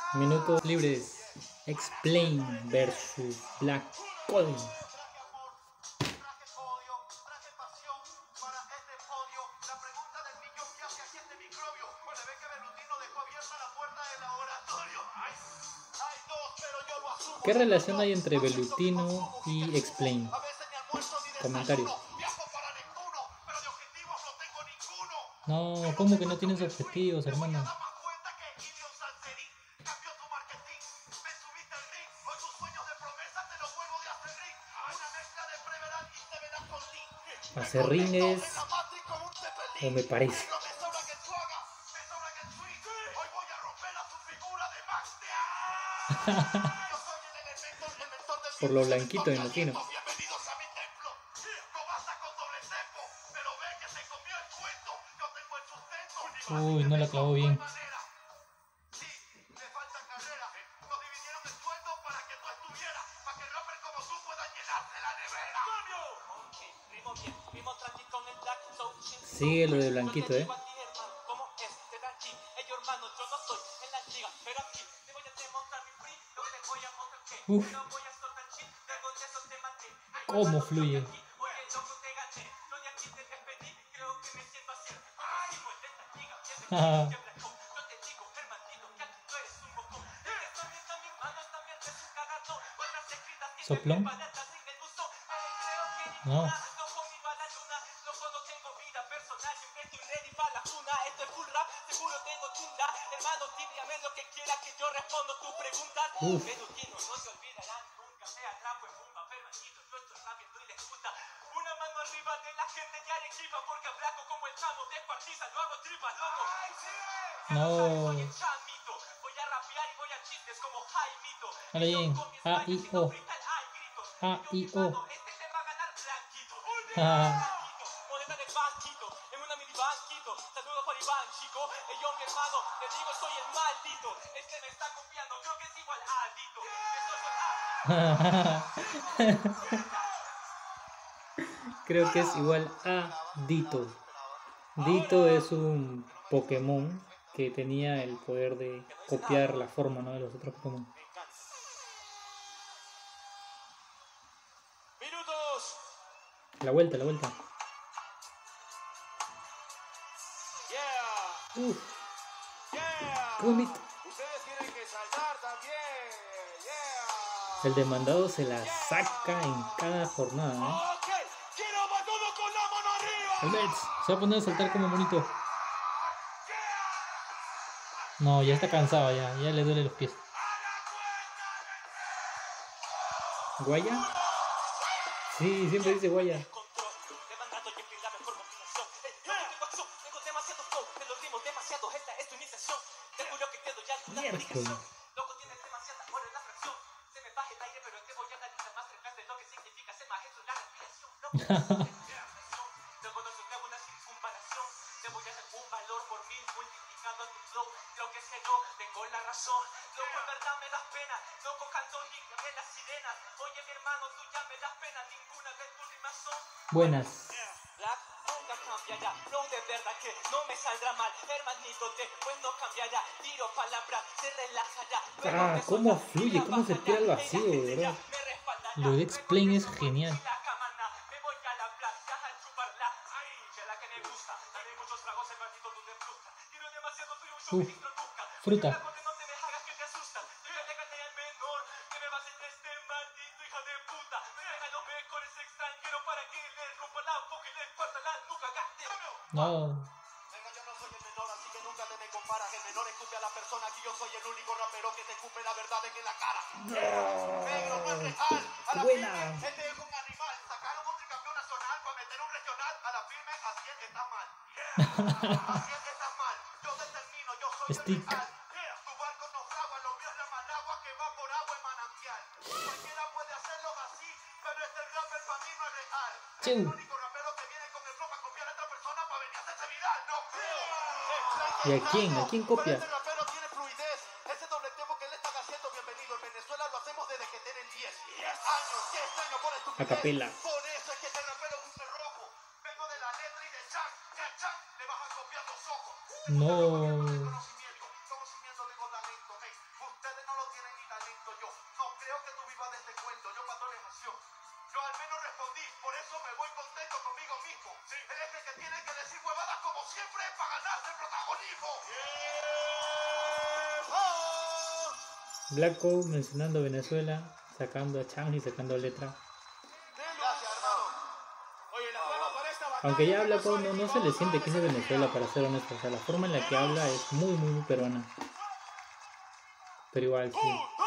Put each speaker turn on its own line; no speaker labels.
Minutos libres. Explain versus Black Coin. ¿Qué relación hay entre Velutino y Explain? Comentarios. No, ¿cómo que no tienes objetivos, hermano? ¿Hacer ringes? ¿O me parece? Por lo blanquito, me imagino. Uy, no la clavó bien. Sigue lo de blanquito, Uf. ¿Cómo fluye? ¿Soplón? No. Uf. No. Dale bien. A, I, O. A, I, O. Creo que es igual a Ditto. Ditto es un Pokémon que tenía el poder de copiar la forma, ¿no?, de los otros Pokémon. La vuelta. Uf. Ustedes tienen que saltar también. El demandado se la saca en cada jornada, ¿no? El Mets se va a poner a saltar como bonito. No, ya está cansado, ya le duele los pies. ¿Guaya? Sí, siempre dice Guaya. Miércoles. Buenas. Ah, cómo fluye, cómo se tira al vacío, de verdad. Lo de Explain es genial. Fruta. No. Buena. Stick. ¿Y a quién? ¿A quién copia? A capela. No. Blacko mencionando Venezuela, sacando a Chang y sacando letra. Aunque ya Blacko no se le siente que es de Venezuela, para ser honesto. O sea, la forma en la que habla es muy peruana. Pero igual, sí.